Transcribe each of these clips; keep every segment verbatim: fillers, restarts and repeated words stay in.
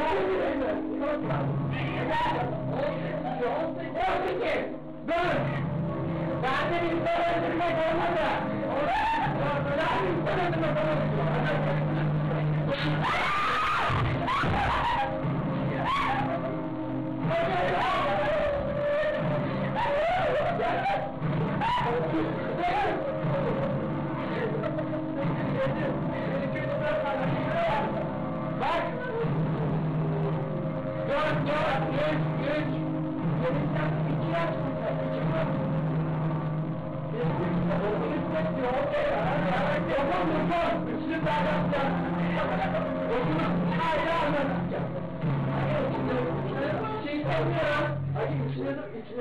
Zaten insan öldürmek olmadı. Zaten insan öldürmek Bak! Dört, dört, üç, üç! Yedikten iki yapsın sen, iki yapsın. Onu hissetmiyor, okey ya. Yapalım, yapalım. Üçünü daha yapacağız. Okunu hala anlatacağız. Şey sanmıyor ha. Hadi üçüne de, üçüne de.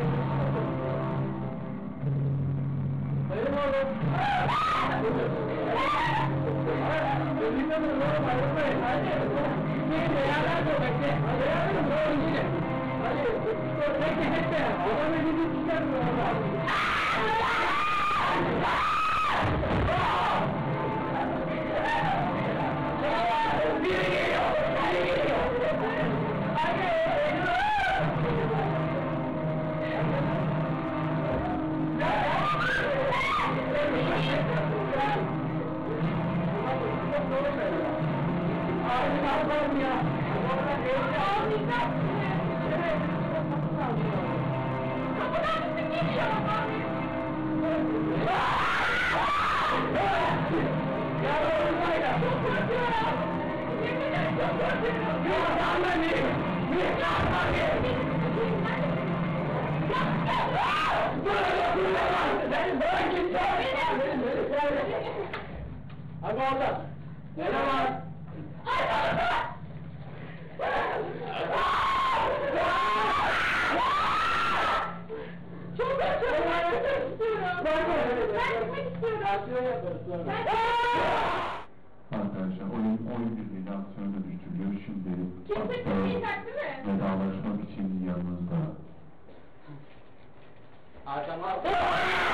Hayır oğlum. Ölümden mi oğlum, ayrılmayın. Hadi. Gitmeyin, beraber de bekle. Beraber de doğru gidin. Hadi. Bekle, bekle. Adam elini çıkarmıyor orada. Biri geliyor, biri geliyor. Hadi. Abi ne yapalım ya? Abi ne kapıdan mısın geliyor abi? Ya oğlum ya! Çok korkuyorum! Yemin ederim çok korkuyorum! Ya anla ne? Ne anla ne? Ben bırak git ya! Abi orada! Ne var? Ay orada! Çok korkuyorum! Ben gitmek istiyorum! Ben gitmek istiyorum! Arkadaşlar oyun oyun birliğine aksiyon dönüştürüyor. Şimdi Kimse çıkmayacak değil mi? vedalaşmak için yanınızda. Arkama